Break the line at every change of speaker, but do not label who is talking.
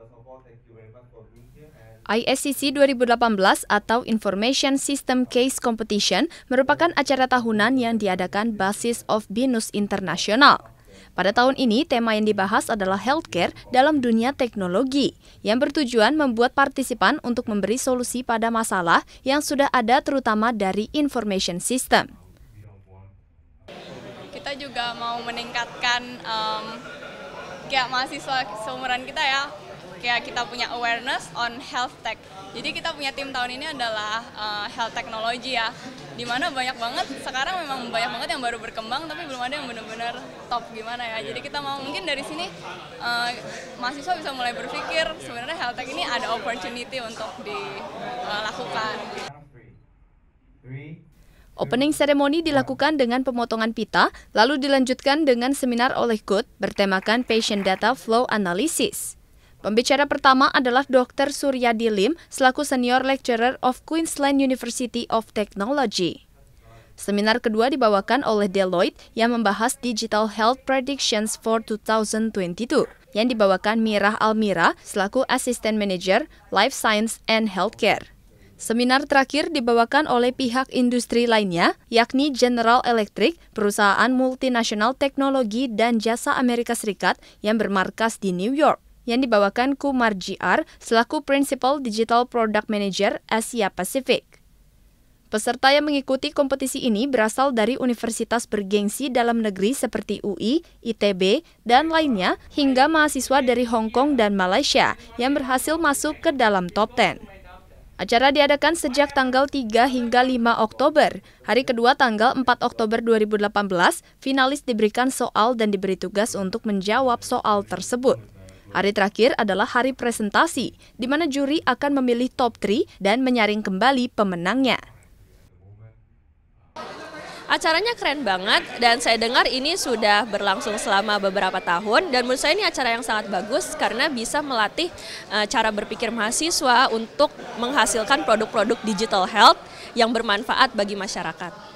ISCC 2018 atau Information System Case Competition merupakan acara tahunan yang diadakan basis of BINUS Internasional. Pada tahun ini, tema yang dibahas adalah healthcare dalam dunia teknologi, yang bertujuan membuat partisipan untuk memberi solusi pada masalah yang sudah ada terutama dari information system.
Kita juga mau meningkatkan kayak mahasiswa seumuran kita ya, kayak kita punya awareness on health tech. Jadi kita punya tim tahun ini adalah health technology ya, dimana banyak banget, sekarang memang banyak banget yang baru berkembang tapi belum ada yang benar-benar top gimana ya. Jadi kita mau mungkin dari sini mahasiswa bisa mulai berpikir sebenarnya health tech ini ada opportunity untuk dilakukan.
Opening ceremony dilakukan dengan pemotongan pita, lalu dilanjutkan dengan seminar oleh Good bertemakan Patient Data Flow Analysis. Pembicara pertama adalah Dr. Suryadi Lim selaku Senior Lecturer of Queensland University of Technology. Seminar kedua dibawakan oleh Deloitte yang membahas Digital Health Predictions for 2022 yang dibawakan Mirah Almira selaku Assistant Manager Life Science and Healthcare. Seminar terakhir dibawakan oleh pihak industri lainnya, yakni General Electric, perusahaan multinasional teknologi dan jasa Amerika Serikat yang bermarkas di New York, yang dibawakan Kumar JR selaku Principal Digital Product Manager Asia Pacific. Peserta yang mengikuti kompetisi ini berasal dari universitas bergengsi dalam negeri seperti UI, ITB, dan lainnya, hingga mahasiswa dari Hong Kong dan Malaysia yang berhasil masuk ke dalam top 10. Acara diadakan sejak tanggal 3 hingga 5 Oktober. Hari kedua tanggal 4 Oktober 2018, finalis diberikan soal dan diberi tugas untuk menjawab soal tersebut. Hari terakhir adalah hari presentasi, di mana juri akan memilih top 3 dan menyaring kembali pemenangnya.
Acaranya keren banget dan saya dengar ini sudah berlangsung selama beberapa tahun dan menurut saya ini acara yang sangat bagus karena bisa melatih cara berpikir mahasiswa untuk menghasilkan produk-produk digital health yang bermanfaat bagi masyarakat.